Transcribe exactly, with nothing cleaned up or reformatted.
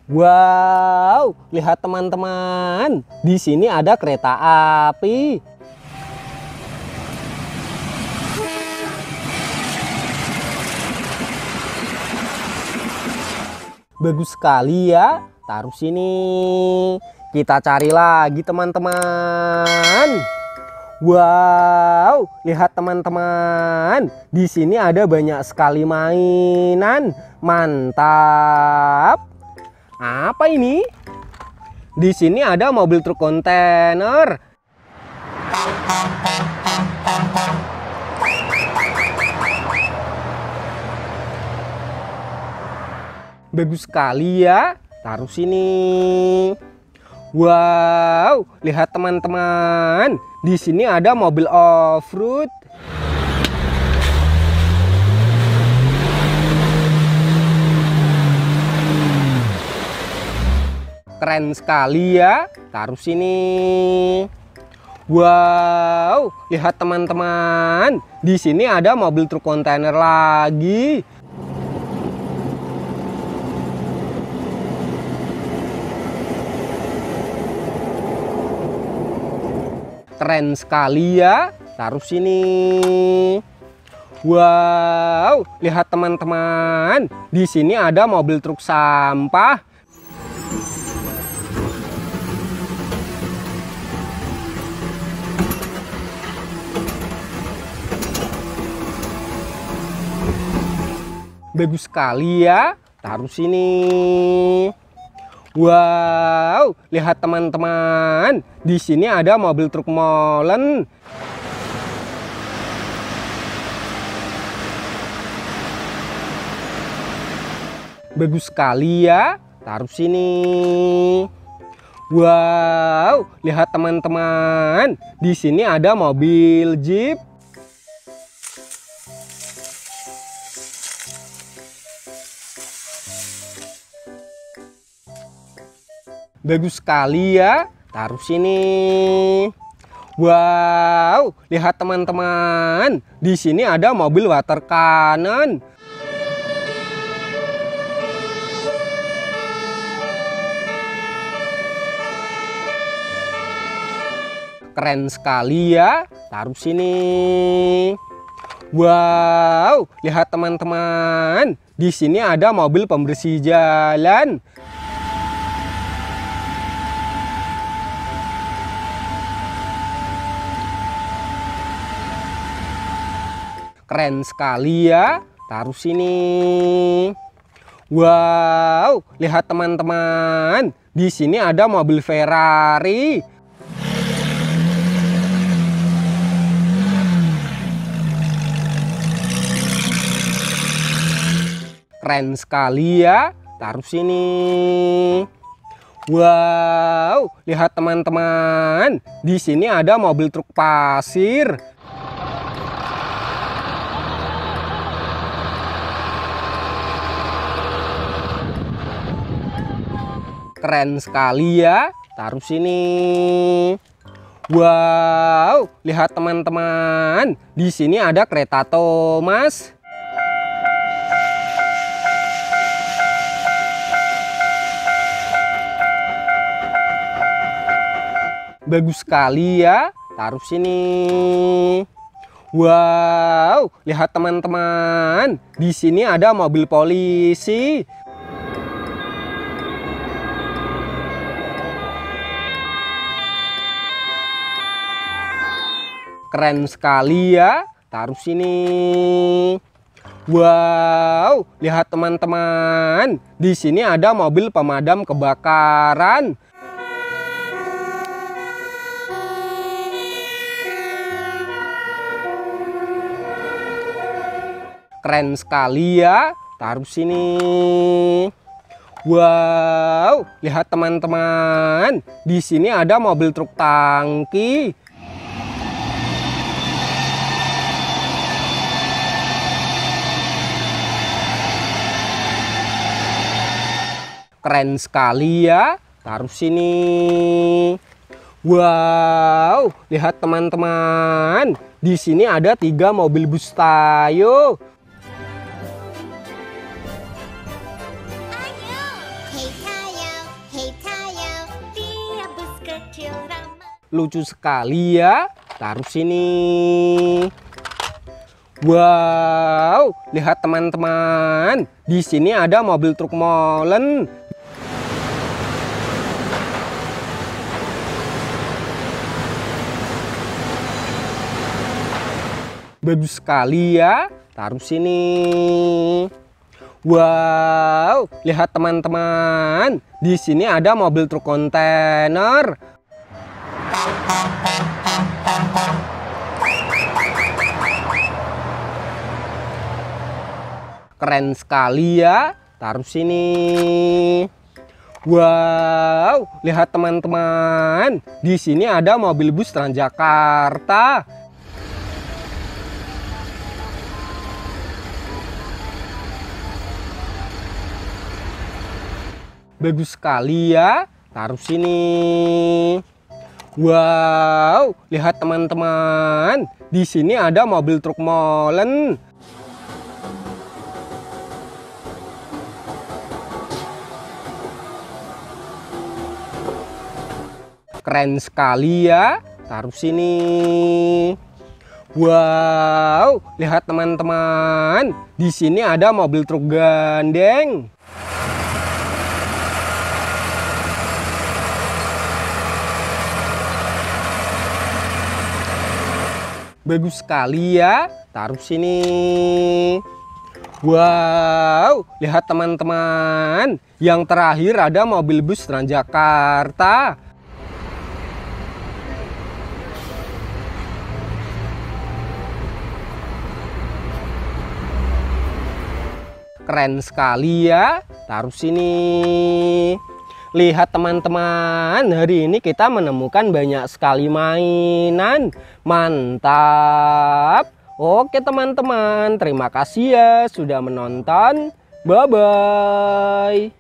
Wow, lihat teman-teman, di sini ada kereta api. Bagus sekali ya, taruh sini. Kita cari lagi teman-teman. Wow, lihat teman-teman, di sini ada banyak sekali mainan. Mantap. Apa ini? Di sini ada mobil truk kontainer. Bagus sekali ya, taruh sini. Wow, lihat teman-teman, di sini ada mobil off-road. Keren sekali ya, taruh sini. Wow, lihat teman-teman, di sini ada mobil truk kontainer lagi. Keren sekali ya, taruh sini. Wow, lihat teman-teman, di sini ada mobil truk sampah. Bagus sekali ya, taruh sini. Wow, lihat teman-teman, di sini ada mobil truk molen. Bagus sekali ya, taruh sini. Wow, lihat teman-teman, di sini ada mobil jeep. Bagus sekali ya, taruh sini. Wow, lihat teman-teman, di sini ada mobil water cannon. Keren sekali ya, taruh sini. Wow, lihat teman-teman, di sini ada mobil pembersih jalan. Keren sekali ya, taruh sini. Wow, lihat teman-teman, di sini ada mobil Ferrari. Keren sekali ya, taruh sini. Wow, lihat teman-teman, di sini ada mobil truk pasir. Keren sekali ya, taruh sini. Wow, lihat teman-teman, di sini ada kereta Thomas. Bagus sekali ya, taruh sini. Wow, lihat teman-teman, di sini ada mobil polisi. Keren sekali ya, taruh sini. Wow, lihat teman-teman, di sini ada mobil pemadam kebakaran. Keren sekali ya, taruh sini. Wow, lihat teman-teman, di sini ada mobil truk tangki. Keren sekali ya, taruh sini. Wow, lihat teman-teman, di sini ada tiga mobil bus Tayo. Hey Tayo, Lucu sekali ya. Taruh sini. Wow, lihat teman-teman. Di sini ada mobil truk molen. Bagus sekali ya. Taruh sini. Wow, lihat teman-teman. Di sini ada mobil truk kontainer. Keren sekali ya. Taruh sini. Wow, lihat teman-teman. Di sini ada mobil bus Transjakarta. Bagus sekali ya. Taruh sini. Wow, lihat teman-teman. Di sini ada mobil truk molen. Keren sekali ya. Taruh sini. Wow, lihat teman-teman. Di sini ada mobil truk gandeng. Bagus sekali ya. Taruh sini. Wow, lihat teman-teman. Yang terakhir ada mobil bus Transjakarta. Keren sekali ya. Taruh sini. Lihat teman-teman, hari ini kita menemukan banyak sekali mainan. Mantap. Oke teman-teman, terima kasih ya sudah menonton. Bye-bye.